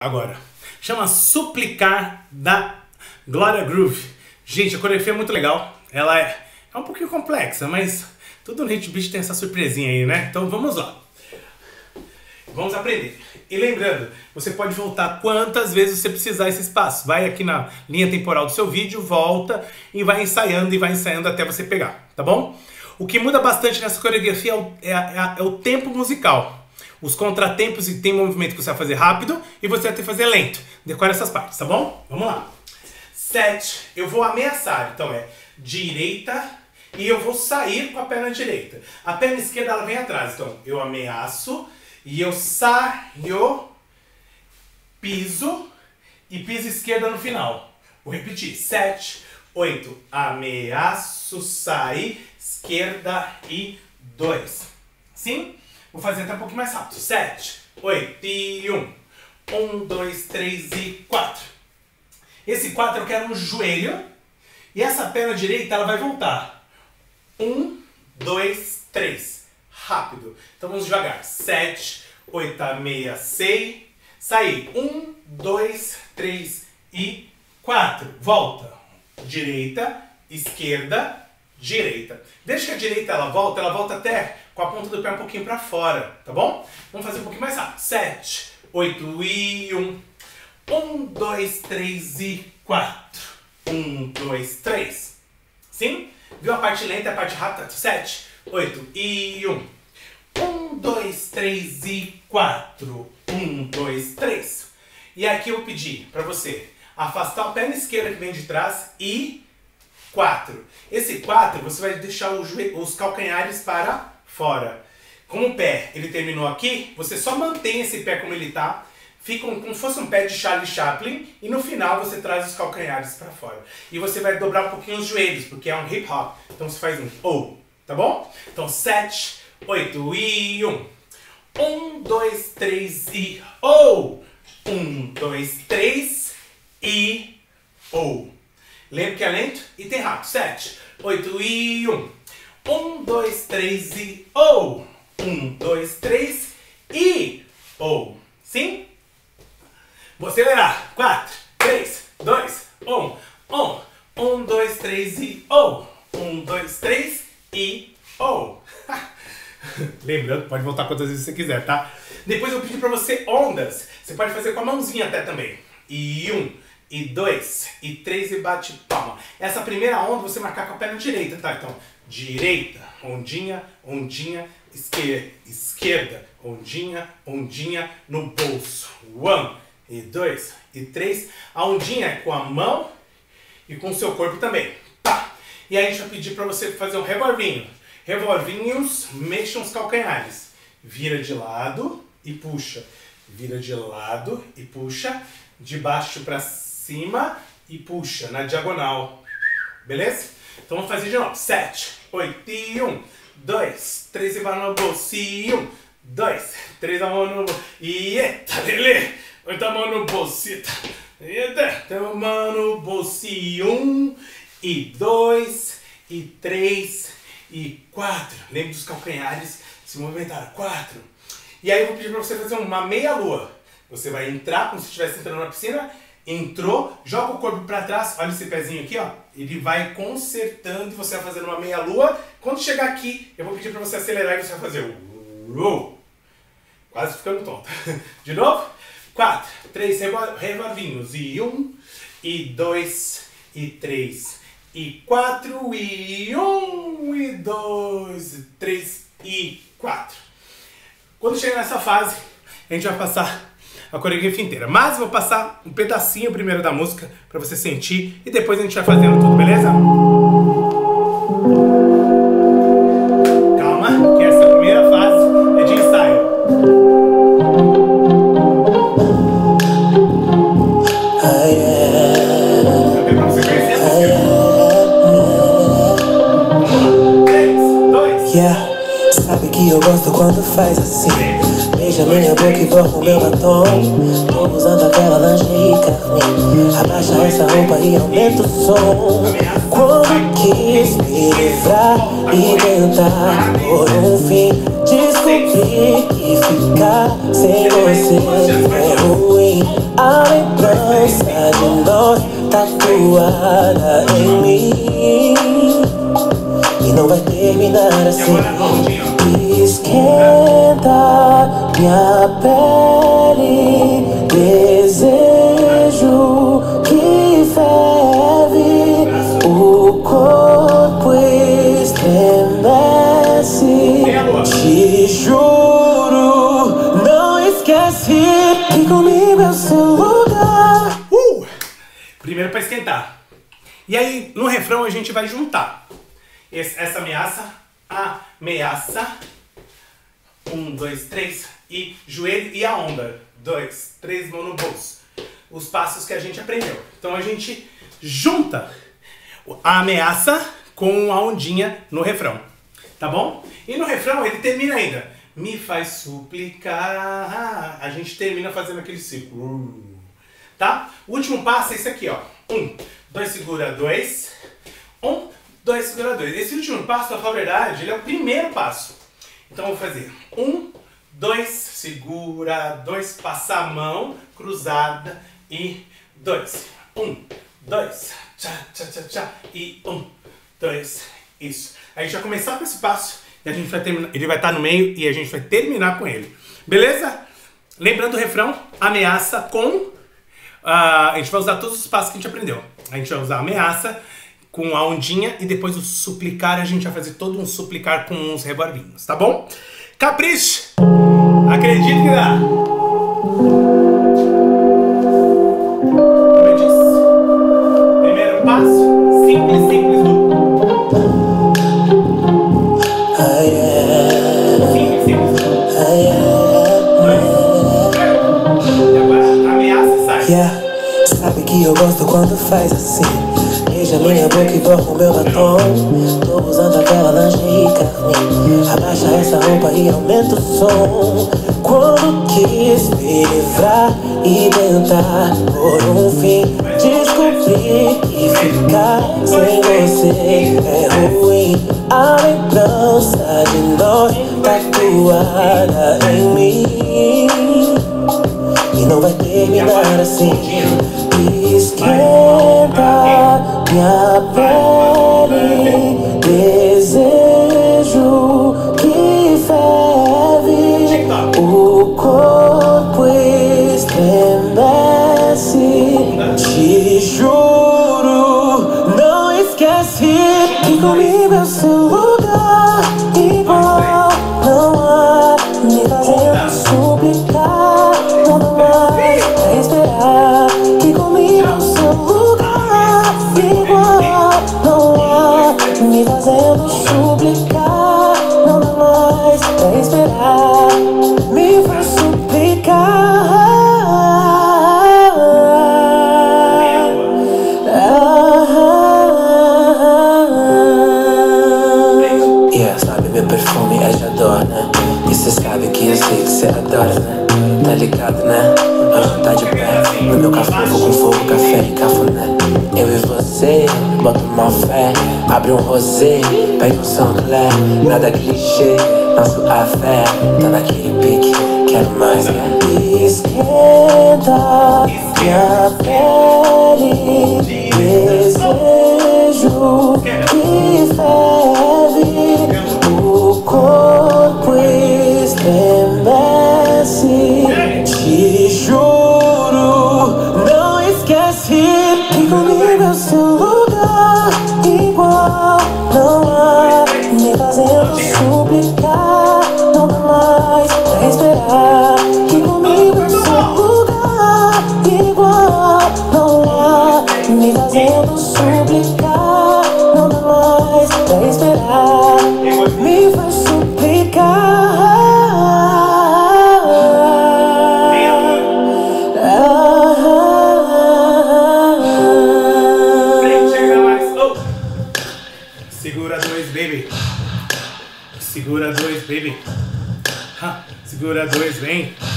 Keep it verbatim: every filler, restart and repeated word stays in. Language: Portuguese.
agora. Chama Suplicar, da Glória Groove. Gente, a coreografia é muito legal. Ela é, é um pouquinho complexa, mas tudo no Hit Beat tem essa surpresinha aí, né? Então vamos lá. Vamos aprender. E lembrando, você pode voltar quantas vezes você precisar esse espaço. Vai aqui na linha temporal do seu vídeo, volta e vai ensaiando e vai ensaiando até você pegar, tá bom? O que muda bastante nessa coreografia é o, é, é, é o tempo musical. Os contratempos, e tem movimento que você vai fazer rápido e você vai ter que fazer lento. Decora essas partes, tá bom? Vamos lá. Sete, eu vou ameaçar. Então é direita e eu vou sair com a perna direita. A perna esquerda ela vem atrás. Então eu ameaço e eu saio, piso e piso esquerda no final. Vou repetir. Sete, oito, ameaço, sair, esquerda e dois. Sim? Vou fazer até um pouquinho mais rápido. Sete, oito e um. Um, dois, três e quatro. Esse quatro eu quero no joelho. E essa perna direita ela vai voltar. Um, dois, três. Rápido. Então vamos devagar. Sete, oito, ameacei. Saí. Um, dois, três e quatro. Volta. Direita, esquerda, direita. Desde que a direita ela volta, ela volta até com a ponta do pé um pouquinho para fora, tá bom? Vamos fazer um pouquinho mais rápido. Sete, oito e um. Um, dois, três e quatro. Um, dois, três. Sim? Viu a parte lenta e a parte rápida? Sete, oito e um. Um, dois, três e quatro. Um, dois, três. E aqui eu pedi para você afastar a perna esquerda que vem de trás e quatro. Esse quatro você vai deixar os, os calcanhares para fora. Como o pé ele terminou aqui, você só mantém esse pé como ele está, fica um, como se fosse um pé de Charlie Chaplin e no final você traz os calcanhares para fora. E você vai dobrar um pouquinho os joelhos, porque é um hip hop. Então você faz um oh, tá bom? Então sete, oito e um. Um, dois, três e oh. Um, dois, três e oh. Lembra que é lento e tem rápido. Sete, oito e um. Um, dois, três e oh. Um, dois, três e oh. Sim? Vou acelerar. Quatro, três, dois, um. Um, um, dois, três e oh. Um, dois, três e oh. Lembrando, pode voltar quantas vezes você quiser, tá? Depois eu pedi pra você ondas. Você pode fazer com a mãozinha até também. E um, e dois, e três e bate palma. Essa primeira onda você marcar com a perna direita, tá? Então, direita, ondinha, ondinha, esquerda, esquerda, ondinha, ondinha no bolso. Um, e dois, e três. A ondinha é com a mão e com o seu corpo também. Tá. E aí a gente vai pedir pra você fazer um revolvinho. Revolvinhos, mexam os calcanhares. Vira de lado e puxa. Vira de lado e puxa. De baixo pra cima e puxa na diagonal. Beleza? Então vamos fazer de novo. Sete, oito e um. Dois, três e vai no bolso. E um, dois, três a mão no bolso. E eita, lelê. Oito a mão no bolso. Eita, a mão no bolso. E um, e dois, e três, e quatro. Lembre dos calcanhares se movimentaram. Quatro. E aí eu vou pedir para você fazer uma meia lua. Você vai entrar como se estivesse entrando na piscina. Entrou, joga o corpo para trás. Olha esse pezinho aqui, ó. Ele vai consertando e você vai fazendo uma meia lua. Quando chegar aqui, eu vou pedir para você acelerar e você vai fazer o... Quase ficando tonto. De novo. Quatro, três revolvinhos. E um, e dois, e três, e quatro, e um, e dois, e três, e quatro. Quando chegar nessa fase, a gente vai passar a coreografia inteira. Mas vou passar um pedacinho primeiro da música pra você sentir e depois a gente vai fazendo tudo, beleza? Calma, que essa primeira fase é de ensaio. Eu quero pra você conhecer a música. Um, três, dois. Yeah. Sabe que eu gosto quando faz assim. Beija minha boca e borra o meu batom. Tô usando aquela lingerie carmim. Abaixa essa roupa e aumenta o som. Quando quis me livrar e tentar por um fim, desculpa. descobri que ficar sem você é ruim. A lembrança de nós tatuada em mim e não vai terminar assim. Esquenta minha pele, desejo que ferve, o corpo estremece. Te juro, não esquece que comigo é o seu lugar. Uh! Primeiro pra esquentar. E aí, no refrão, a gente vai juntar Esse, essa ameaça, ameaça. Um, dois, três. E joelho e a onda. Dois, três, mão no bolso. Os passos que a gente aprendeu. Então a gente junta a ameaça com a ondinha no refrão. Tá bom? E no refrão ele termina ainda. Me faz suplicar. A gente termina fazendo aquele círculo. Tá? O último passo é esse aqui, ó. Um, dois, segura, dois. Um, dois, segura, dois. Esse último passo, pra falar a verdade, ele é o primeiro passo. Então eu vou fazer um, dois, segura, dois, passa a mão, cruzada e dois. Um, dois, tchá, tchá, tchá, tchá, e um, dois, isso. A gente vai começar com esse passo e a gente vai terminar, ele vai estar no meio e a gente vai terminar com ele. Beleza? Lembrando o refrão, ameaça com... Uh, a gente vai usar todos os passos que a gente aprendeu. A gente vai usar a ameaça com a ondinha e depois o suplicar, a gente vai fazer todo um suplicar com uns rebarvinhos, tá bom? Capricho! Acredito que dá! Como eu disse, primeiro passo, simples, simples, duplo. Simples, simples, duplo. E agora, ameaça e sai. Yeah. Sabe que eu gosto quando faz assim. Beija minha boca e borra o meu batom. Tô usando aquela lingerie carmim. Abaixa essa roupa e aumenta o som. Quando quis me livrar e tentar por um fim, descobri que ficar sem você é ruim. A lembrança de nós tatuada em mim e não vai terminar assim. Esquenta minha pele, desejo que ferve, o corpo estremece. Te juro, não esquece que comigo é o seu lugar. Igual não há me fazendo suplicar, nada mais pra esperar. Que comigo é o seu lugar. Igual não há me fazendo suplicar, nada mais pra esperar. Me faz suplicar. Yeah, sabe meu perfume é de adoro, né? E cê sabe que eu sei que cê adora, né? Tá ligado, né? Hoje tá de pé no meu café, vou com fogo, café e cafuné. Eu e você, bota uma fé, abre um rosé, pega um Saint-Clair, nada clichê, nosso afé, tá naquele pique, quero mais, né? Esquenta minha pele, desejo que ferve, o corpo estremece. Te juro, não esquece que comigo é o seu lugar. Igual não há me fazendo suplicar, não dá mais pra esperar. Que comigo é o seu lugar. Igual não há me fazendo suplicar, não dá mais pra esperar. Me faz suplicar. Segura dois, baby. Segura dois, baby. Ha, segura dois, vem.